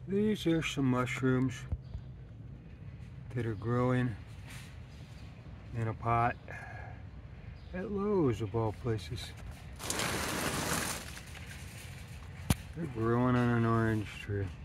These are some mushrooms that are growing in a pot at Lowe's of all places. They're growing on an orange tree.